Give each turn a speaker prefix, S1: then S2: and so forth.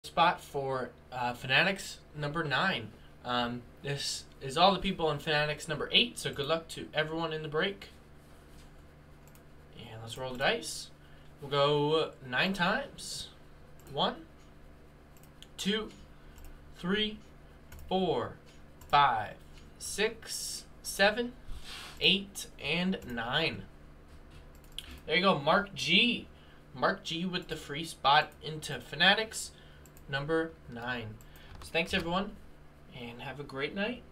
S1: spot for Fanatics number 9. This is all the people in Fanatics number 8, so good luck to everyone in the break. And let's roll the dice. We'll go 9 times. 1, 2, 3, 4, 5, 6, 7, 8, and 9. There you go, Mark G. Mark G with the free spot into Fanatics number 9. So thanks everyone, and have a great night.